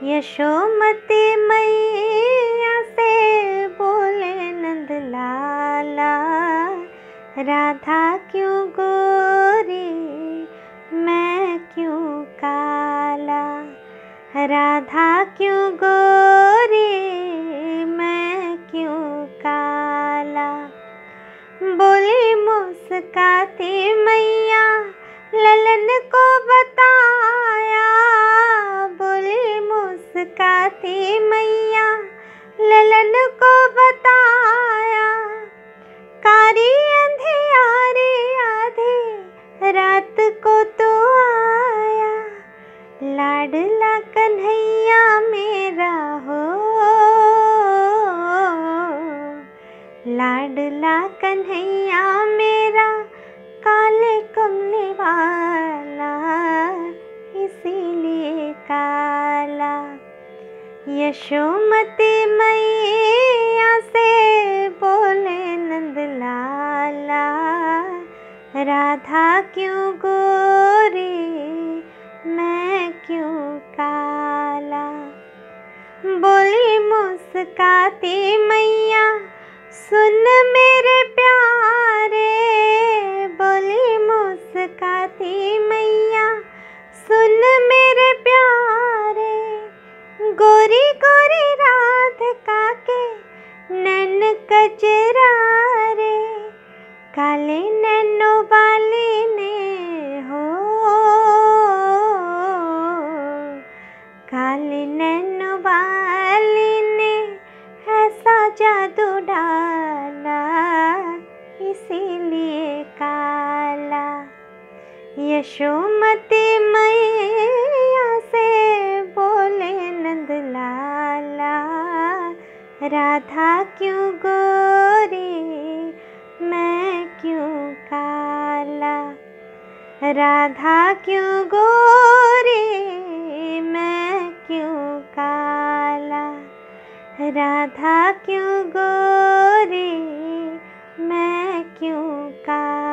यशोमती मैया से बोले नंद लाला, राधा क्यों गोरी मैं क्यों काला, राधा क्यों गोरी मैं क्यों काला। बोली मुस्काती मैया ललन को बताया, बोली मुस्काती मैया ललन को बताया। कारी अंधियारी आधी रात को तो आया, लाडला कन्हैया मेरा हो, लाडला कन्हैया मेरा काले कमले वाला, इसीलिए काला। यशोमती मैया से बोले नंद लाला, राधा क्यों गोरी मैं क्यों काला। बोली मुस्काती मैया सुन मेरे प्यारे, बोली मुस्काती मैया सुन मेरे प्यारे। गोरी गोरी राधिका के नैन कजरारे, काले नैनो वाली ने हो, काले नैनो वाली ने ऐसा जादू डाला, इसीलिए काला। यशोमती मैया से बोले नंद लाला, राधा क्यों गोरी मैं क्यों काला, राधा क्यों गोरी मैं क्यों काला, राधा क्यों गोरी मैं क्यों काला।